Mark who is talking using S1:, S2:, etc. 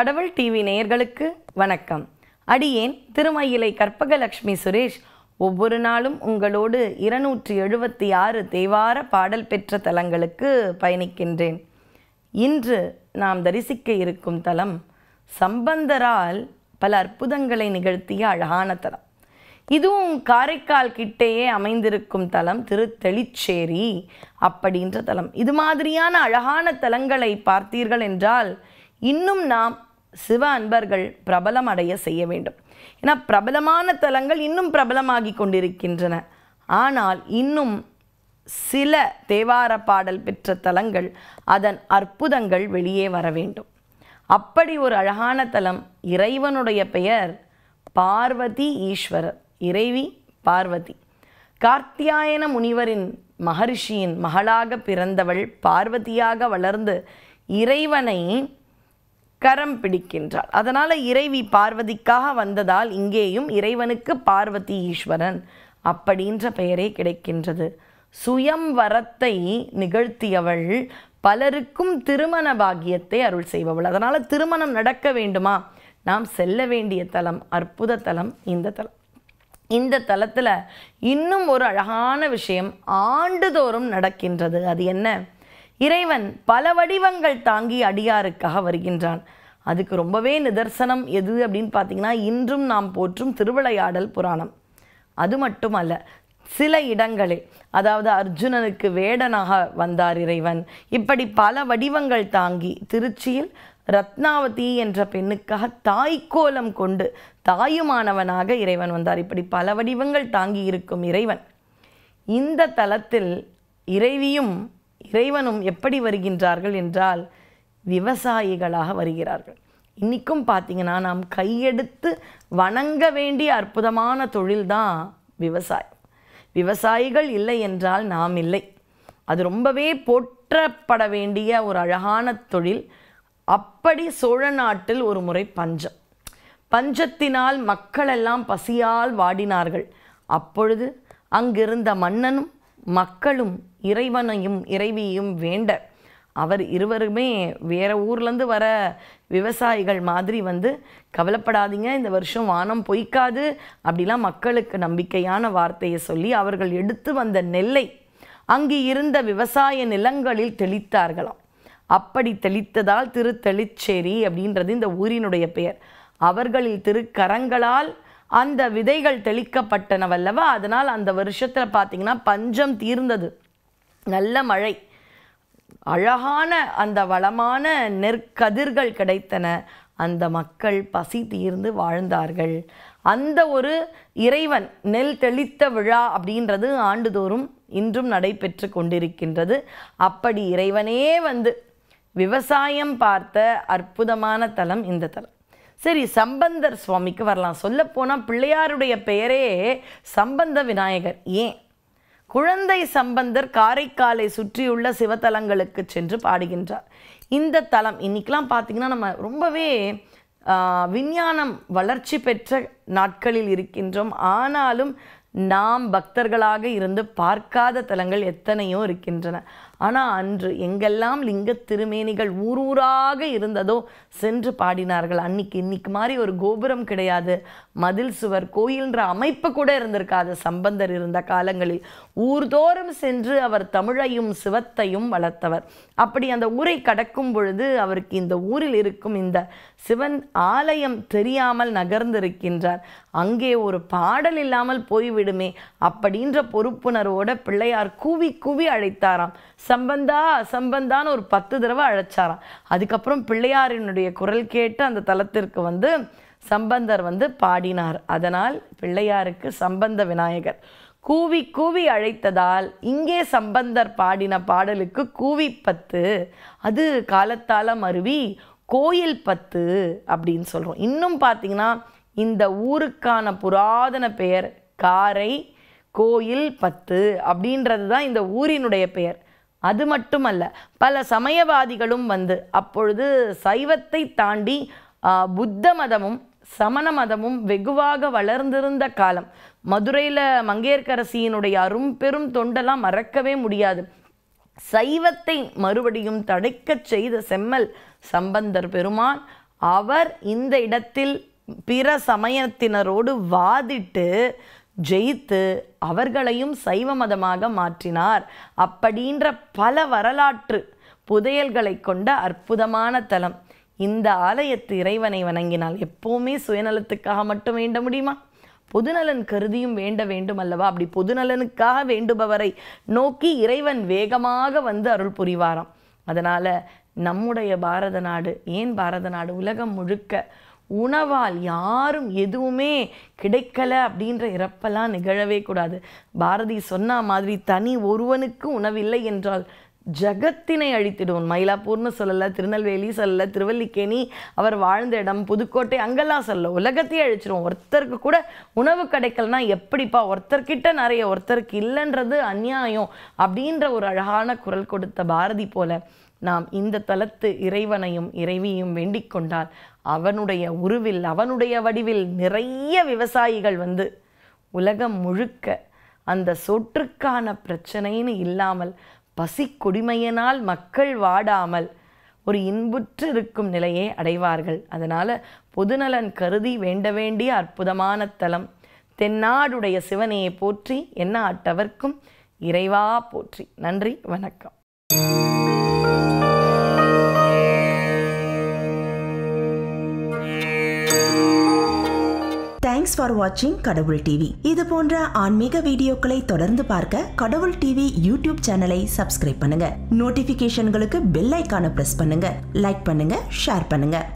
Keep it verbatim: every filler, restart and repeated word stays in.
S1: கடவுள் டிவி நேயர்களுக்கு வணக்கம். அடியேன் திருமயிலை கற்பகலட்சுமி சுரேஷ். ஒவ்வொரு நாளும் உங்களோடு இருநூற்றி எழுபத்தி ஆறு தேவார பாடல் பெற்ற தலங்களுக்கு பயணிக்கின்றேன். இன்று நாம் தரிசிக்க இருக்கும் தலம் சம்பந்தரால் பல அற்புதங்களை நிகழ்த்திய அழகான தலம். இதுவும் காரைக்கால் கிட்டேயே அமைந்திருக்கும் தலம் திருத்தெளிச்சேரி அப்படின்ற தலம். இது மாதிரியான அழகான தலங்களை பார்த்தீர்கள் என்றால் இன்னும் நாம் சிவ அன்பர்கள் பிரபலம் அடைய செய்ய வேண்டும். ஏன்னா பிரபலமான தலங்கள் இன்னும் பிரபலமாகி கொண்டிருக்கின்றன. ஆனால் இன்னும் சில தேவார பாடல் பெற்ற தலங்கள், அதன் அற்புதங்கள் வெளியே வர வேண்டும். அப்படி ஒரு அழகான தலம். இறைவனுடைய பெயர் பார்வதி ஈஸ்வரர். இறைவி பார்வதி. கார்த்தியாயன முனிவரின் மகரிஷியின் மகளாக பிறந்தவள் பார்வதியாக வளர்ந்து இறைவனை கரம் பிடிக்கின்றாள். அதனால் இறைவி பார்வதிக்காக வந்ததால் இங்கேயும் இறைவனுக்கு பார்வதி ஈஸ்வரன் அப்படின்ற பெயரே கிடைக்கின்றது. சுயம்வரத்தை நிகழ்த்தியவள், பலருக்கும் திருமண பாக்கியத்தை அருள் செய்பவள். அதனால் திருமணம் நடக்க வேண்டுமா, நாம் செல்ல வேண்டிய தலம், அற்புத தலம் இந்த தலம். இந்த தலத்தில் இன்னும் ஒரு அழகான விஷயம் ஆண்டுதோறும் நடக்கின்றது. அது என்ன? இறைவன் பல வடிவங்கள் தாங்கி அடியாருக்காக வருகின்றான். அதுக்கு ரொம்பவே நிதர்சனம் எது அப்படின்னு பார்த்தீங்கன்னா, இன்றும் நாம் போற்றும் திருவிளையாடல் புராணம். அது மட்டுமல்ல, சில இடங்களில், அதாவது அர்ஜுனனுக்கு வேடனாக வந்தார் இறைவன். இப்படி பல வடிவங்கள் தாங்கி திருச்சியில் ரத்னாவதி என்ற பெண்ணுக்காக தாய்க்கோலம் கொண்டு தாயுமானவனாக இறைவன் வந்தார். இப்படி பல வடிவங்கள் தாங்கி இருக்கும் இறைவன் இந்த தலத்தில் இறைவியும் இறைவனும் எப்படி வருகின்றார்கள் என்றால் விவசாயிகளாக வருகிறார்கள். இன்றைக்கும் பார்த்திங்கன்னா நாம் கையெடுத்து வணங்க வேண்டிய அற்புதமான தொழில்தான் விவசாயம். விவசாயிகள் இல்லை என்றால் நாம் இல்லை. அது ரொம்பவே போற்றப்பட வேண்டிய ஒரு அழகான தொழில். அப்படி சோழ நாட்டில் ஒரு முறை பஞ்சம். பஞ்சத்தினால் மக்களெல்லாம் பசியால் வாடினார்கள். அப்பொழுது அங்கிருந்த மன்னனும் மக்களும் இறைவனையும் இறைவியையும் வேண்ட, அவர் இருவருமே வேறு ஊர்லேருந்து வர விவசாயிகள் மாதிரி வந்து, கவலைப்படாதீங்க, இந்த வருஷம் வானம் பொய்க்காது அப்படிலாம் மக்களுக்கு நம்பிக்கையான வார்த்தையை சொல்லி அவர்கள் எடுத்து வந்த நெல்லை அங்கு இருந்த விவசாய நிலங்களில் தெளித்தார்களாம். அப்படி தெளித்ததால் திருத்தெளிச்சேரி அப்படின்றது இந்த ஊரினுடைய பெயர். அவர்களில் திருக்கரங்களால் அந்த விதைகள் தெளிக்கப்பட்டனவல்லவா, அதனால் அந்த வருஷத்தில் பார்த்திங்கன்னா பஞ்சம் தீர்ந்தது. நல்ல மழை, அழகான அந்த வளமான நெற்கதிர்கள் கிடைத்தன. அந்த மக்கள் பசி தீர்ந்து வாழ்ந்தார்கள். அந்த ஒரு இறைவன் நெல் தெளித்த விழா அப்படின்றது ஆண்டுதோறும் இன்றும் நடைபெற்று கொண்டிருக்கின்றது. அப்படி இறைவனே வந்து விவசாயம் பார்த்த அற்புதமான தலம் இந்த தலம். சரி, சம்பந்தர் சுவாமிக்கு வரலாம். சொல்லப்போனால் பிள்ளையாருடைய பெயரே சம்பந்த விநாயகர். ஏன்? குழந்தை சம்பந்தர் காரைக்காலை சுற்றியுள்ள சிவத்தலங்களுக்கு சென்று பாடுகின்றார். இந்த தலம் இன்னைக்கெலாம் பார்த்திங்கன்னா நம்ம ரொம்பவே விஞ்ஞானம் வளர்ச்சி பெற்ற நாட்களில் இருக்கின்றோம். ஆனாலும் நாம் பக்தர்களாக இருந்து பார்க்காத தலங்கள் எத்தனையோ இருக்கின்றன. ஆனால் அன்று எங்கெல்லாம் லிங்க திருமேனிகள் ஊர் ஊராக இருந்ததோ சென்று பாடினார்கள். அன்னைக்கு இன்னைக்கு மாதிரி ஒரு கோபுரம் கிடையாது, மதில் சுவர் கோயில்ன்ற அமைப்பு கூட இருந்திருக்காது. சம்பந்தர் இருந்த காலங்களில் ஊர்தோறும் சென்று அவர் தமிழையும் சிவத்தையும் வளர்த்தவர். அப்படி அந்த ஊரை கடக்கும் பொழுது அவருக்கு இந்த ஊரில் இருக்கும் இந்த சிவன் ஆலயம் தெரியாமல் நகர்ந்திருக்கின்றார். அங்கே ஒரு பாடல் இல்லாமல் போய்விடுமே அப்படின்ற பொறுப்புணர்வோட பிள்ளையார் கூவி கூவி அழைத்தாராம். சம்பந்தா சம்பந்தான்னு ஒரு பத்து தடவை அழைச்சாராம். அதுக்கப்புறம் பிள்ளையாரினுடைய குரல் கேட்டு அந்த தலத்திற்கு வந்து சம்பந்தர் வந்து பாடினார். அதனால் பிள்ளையாருக்கு சம்பந்த விநாயகர். கூவி கூவி அழைத்ததால் இங்கே சம்பந்தர் பாடின பாடலுக்கு கூவி பத்து, அது காலத்தால மருவி கோயில் பத்து அப்படின்னு சொல்கிறோம். இன்னும் பார்த்திங்கன்னா இந்த ஊருக்கான புராதன பெயர் காரை கோயில் பத்து அப்படின்றது தான் இந்த ஊரினுடைய பெயர். அது மட்டுமல்ல, பல சமயவாதிகளும் வந்து அப்பொழுது சைவத்தை தாண்டி புத்த மதமும் சமண மதமும் வெகுவாக வளர்ந்திருந்த காலம். மதுரையில் மங்கையர்க்கரசியினுடைய அரும்பெரும் தொண்டெல்லாம் மறக்கவே முடியாது. சைவத்தை மறுபடியும் தடைக்கச் செய்த செம்மல் சம்பந்தர் பெருமான் அவர் இந்த இடத்தில் பிற சமயத்தினரோடு வாதிட்டு ஜெயித்து அவர்களையும் சைவ மதமாக மாற்றினார். அப்படின்ற பல வரலாற்று புதையல்களை கொண்ட அற்புதமான தலம். இந்த ஆலயத்து இறைவனை வணங்கினால் எப்போவுமே சுயநலத்துக்காக மட்டும் வேண்ட முடியுமா? பொதுநலன் கருதியும் வேண்ட வேண்டும் அல்லவா? அப்படி பொதுநலனுக்காக வேண்டுபவரை நோக்கி இறைவன் வேகமாக வந்து அருள் புரிவாராம். அதனால் நம்முடைய பாரத நாடு, ஏன் பாரத நாடு, உலகம் முழுக்க உணவால் யாரும் எதுவுமே கிடைக்கலை அப்படின்ற இறப்பெல்லாம் நிகழவே கூடாது. பாரதி சொன்ன மாதிரி தனி ஒருவனுக்கு உணவில்லை என்றால் ஜகத்தினை அழித்திடுவோம். மயிலாப்பூர்னு சொல்லலை, திருநெல்வேலி சொல்லலை, திருவல்லிக்கேணி அவர் வாழ்ந்த இடம், புதுக்கோட்டை அங்கெல்லாம் சொல்ல, உலகத்தையே அழிச்சிடுவோம். ஒருத்தருக்கு கூட உணவு கிடைக்கலனா எப்படிப்பா, ஒருத்தர்கிட்ட நிறைய ஒருத்தருக்கு இல்லைன்றது அநியாயம் அப்படின்ற ஒரு அழகான குரல் கொடுத்த பாரதி போல நாம் இந்த தலத்து இறைவனையும் இறைவியும் வேண்டிக் கொண்டால் அவனுடைய உருவில் அவனுடைய வடிவில் நிறைய விவசாயிகள் வந்து உலகம் முழுக்க அந்த சொற்றுக்கான பிரச்சனைன்னு இல்லாமல் பசி கொடுமையினால் மக்கள் வாடாமல் ஒரு இன்புற்று இருக்கும் நிலையை அடைவார்கள். அதனால் பொதுநலன் கருதி வேண்ட வேண்டிய அற்புதமான தலம். தென்னாடுடைய சிவனையை போற்றி என்ன ஆட்டவர்க்கும் இறைவா போற்றி. நன்றி, வணக்கம்.
S2: தேங்க்ஸ் ஃபார் வாட்சிங் கடவுள் டிவி. இது போன்ற ஆன்மீக வீடியோக்களை தொடர்ந்து பார்க்க கடவுள் டிவி யூடியூப் சேனலை சப்ஸ்கிரைப் பண்ணுங்க. நோட்டிபிகேஷன்களுக்கு பெல் ஐகானை பிரஸ் பண்ணுங்க. லைக் பண்ணுங்க, ஷேர் பண்ணுங்க.